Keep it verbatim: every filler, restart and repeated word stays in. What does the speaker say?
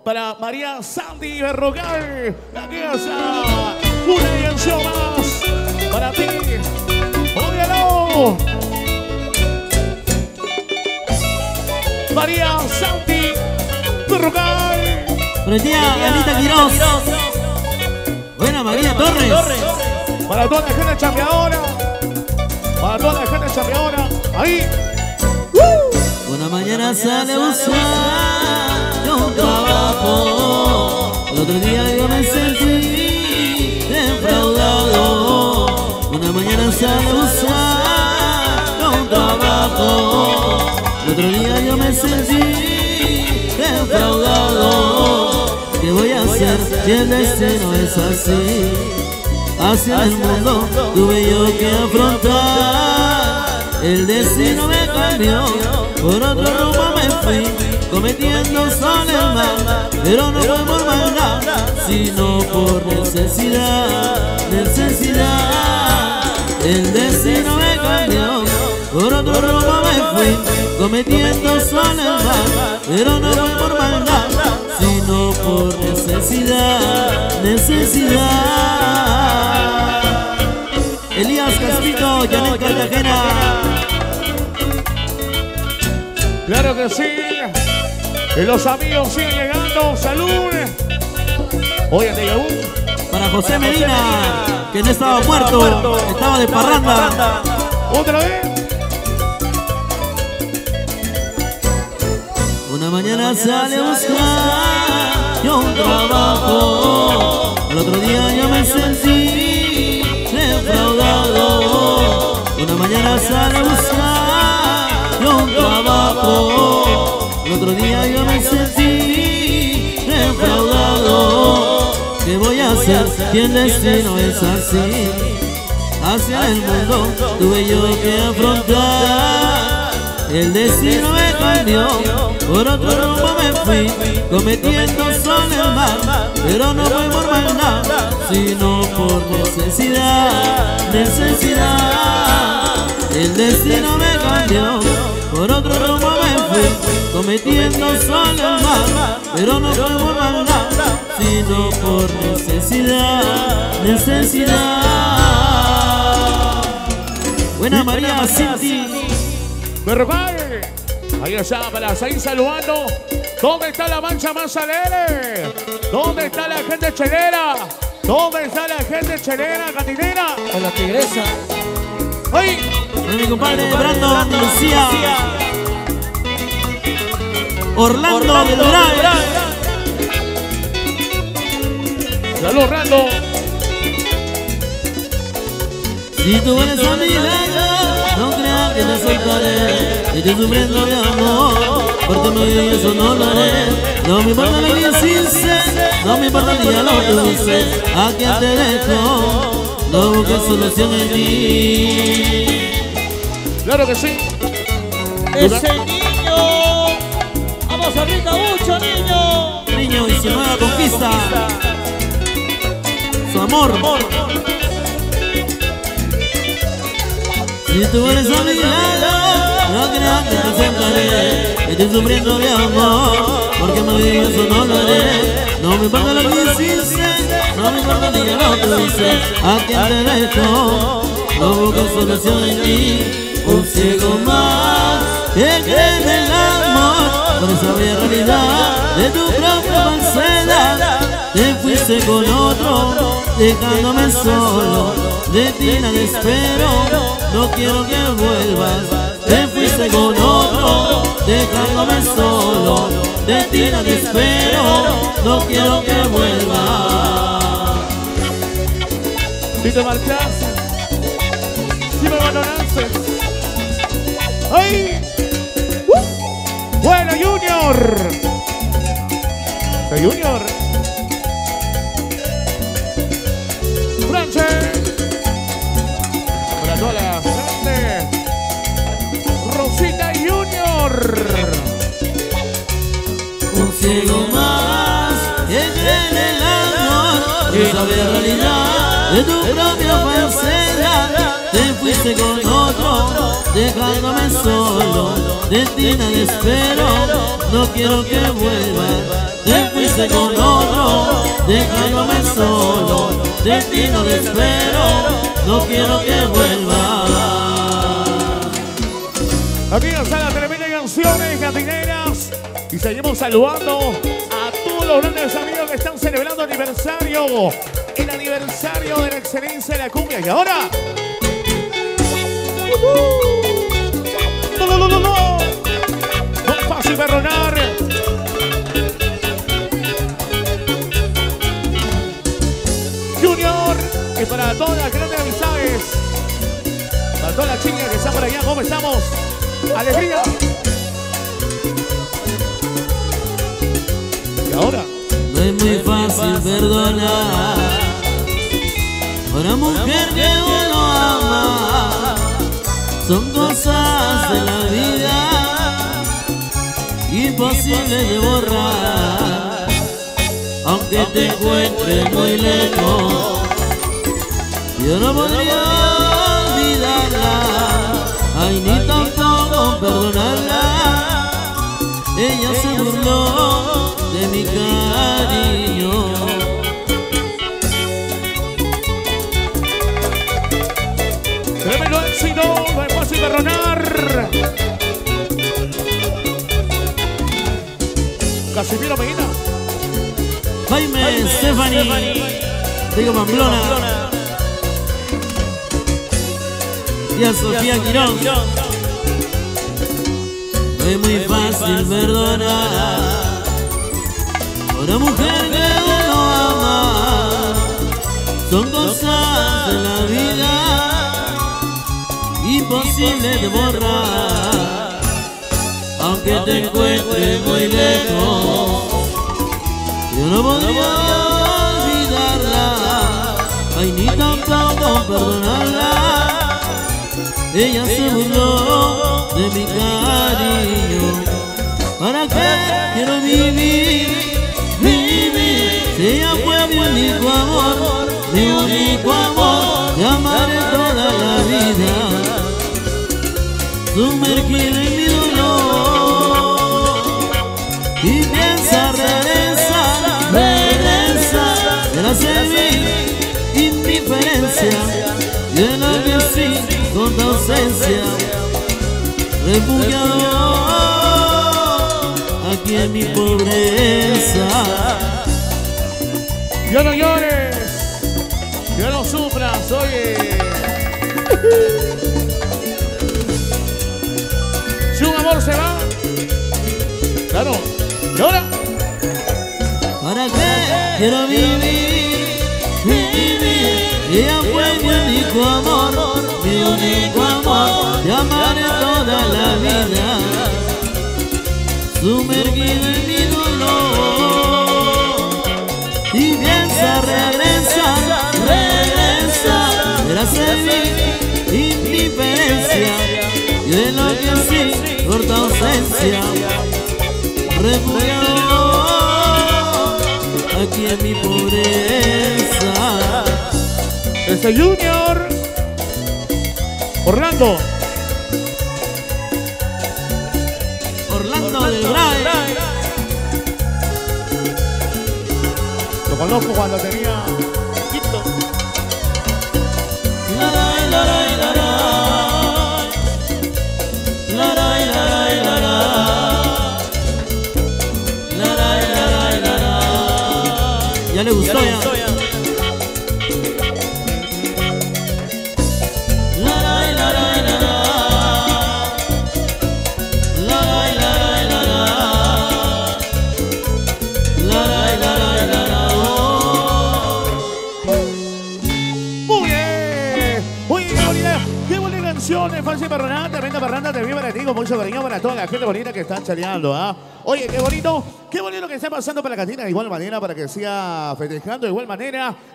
para María Sandy Berrocal, la casa, una edición más para ti. Óyalo. María Sandy Berrocal. Buenos días, Anita Quiroz. Buena, María Torres. Para toda la gente chambeadora. Para toda la gente chambeadora. Ahí. Una mañana sale a buscar un trabajo. El otro día yo me sentí defraudado. Una mañana sale a buscar un trabajo. El otro día yo me sentí defraudado. ¿Qué voy a hacer si el destino es así? Hacia el mundo tuve yo que afrontar. El destino me cambió, por otro rumbo me fui, cometiendo solo el mal. Pero no fue por maldad, sino por necesidad, necesidad. El destino me cambió, por otro rumbo me fui, cometiendo solo el mal. Pero no fue por maldad, sino por necesidad, necesidad. Elías Caspito, Janet Cartagena. Claro que sí. Y los amigos siguen llegando. ¡Salud! Oye, te llegó. Para José Medina, que no estaba muerto, estaba de parranda. Otra vez. Una mañana sale a buscar yo un trabajo. El otro día yo me sentí defraudado. Una mañana sale a buscar yo un trabajo. El otro día yo me sentí defraudado. ¿Qué voy a hacer si el destino es así? Hacia el mundo tuve yo que afrontar. El destino me cambió, por otro rumbo me fui, cometiendo solo el mal. Pero no fue por maldad, sino por necesidad, necesidad. El destino me cambió, por otro rumbo me fui, cometiendo solo el mal. Pero no fue por maldad, sino por necesidad, necesidad. Buena María Cinti Berrocal. Ahí está, para seguir saludando. ¿Dónde está la mancha más alegre? ¿Dónde está la gente chelera? ¿Dónde está la gente chelera, catinera? con la tigresa. ¡Ay! Con mi compadre Brandon Lucía. Orlando del Drive. ¡Salud, Rando! Si tú eres a mi lado, no creas que te soltaré. Estoy sufriendo de amor, porque no y eso no lo haré. No me importa lo que hiciste, no me importa ni a lo que tuviste. ¿A quién te dejo? No busques solución en ti. ¡Claro que sí! Ese niño, vamos arriba mucho, niño. Niño y su nueva conquista, su amor. Si tú eres a mi lado, no creas que te sentaré. Estoy sufriendo de amor, porque me digo eso no lo haré. No me importa lo que hiciste, no me importa ni lo que dices. ¿A quién te dejo? No busco solución en ti. Un ciego más que cree en el amor, por esa bella realidad de tu propia falsedad. Te fuiste con otro, dejándome solo. De ti nada espero, no quiero que vuelvas. Te fuiste con otro, dejándome solo. De ti nada espero, no quiero que vuelvas. Si te marchaste, si me abandonaste. ¡Ay! ¡Uh! ¡Bueno, Junior! ¡The Junior! ¡Franche! Para toda la gente. Rosita Junior. Un ciego más que cree en el amor, que sabe la realidad de tu propia falsedad. Te fuiste con otro, dejándome solo. De ti nada espero, no quiero que vuelvas. Te fuiste besé con otro, dejándome solo. De ti no te espero, no quiero que vuelvas. Aquí está la tremenda canciones cantineras. Y seguimos saludando a todos los grandes amigos que están celebrando aniversario. El aniversario de la excelencia de la cumbia. Y ahora... No, no, no, no, no. No es fácil perdonar. Junior. Y para todas las grandes amistades. Para todas las chicas que están por allá. ¿Cómo estamos? Alegría. Y ahora no es muy fácil perdonar a una mujer que uno ama. Son cosas de la vida imposibles de borrar. Aunque te encuentres muy lejos, yo no podría olvidarla. Ay, ni tampoco perdonarla. Ella se burló de mi cariño. Tremendo éxito, no es fácil perdonar. Casimiro Medina. Jaime Stephanie, digo Pamplona. Y a Sofía Quirón. No es muy fácil perdonar a una mujer que uno ama. Son cosas de la vida imposibles de borrar. Aunque te encuentres muy lejos, yo no podría olvidarla. Ay, ni tampoco perdonarla. Ella se burló de mi cariño. ¿Para qué quiero vivir, vivir? Si ella fue mi único amor, mi único amor. Te amaré toda la vida, sumergido en mi dolor. Y piensa regresar, regresar. Verás en mi indiferencia, yo lo que sí con tu ausencia. Refugiado aquí en mi pobreza. Ya no llores, ya no sufras, oye. Si un amor se va, claro, llora. ¿Para qué quiero vivir, vivir? Ella fue mi único amor, mi único amor. Te amaré toda la vida, sumergido en mi dolor. Y piensa regresar, regresar. Verás en mi indiferencia, y en lo que sí por tu ausencia. Refugiado aquí en mi pobreza. Ese Junior Orlando Orlando del Bray. lo conozco cuando tenía quinto. Laray, laray, laray. Laray, laray, laray. Laray, laray, laray. Ya le gustó ya. Laray, laray, laray. Laray, laray, laray. Laray, laray, laray. Muy bien, muy bien, qué bonita, qué bonita canción, es fácil perdonar, tremenda parranda, te vivo para ti, con mucho cariño para toda la gente bonita que están chareando, ¿ah? Oye, qué bonito, qué bonito que esté pasando para la cantina, de igual manera, para que siga festejando, de igual manera.